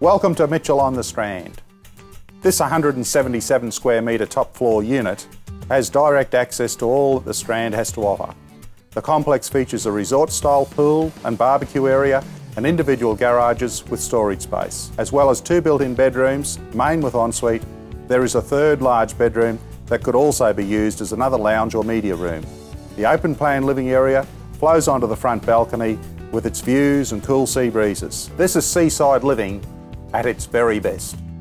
Welcome to Mitchell on the Strand. This 177 square metre top floor unit has direct access to all that the Strand has to offer. The complex features a resort-style pool and barbecue area and individual garages with storage space. As well as 2 built-in bedrooms, main with ensuite, there is a third large bedroom that could also be used as another lounge or media room. The open-plan living area flows onto the front balcony with its views and cool sea breezes. This is seaside living at its very best.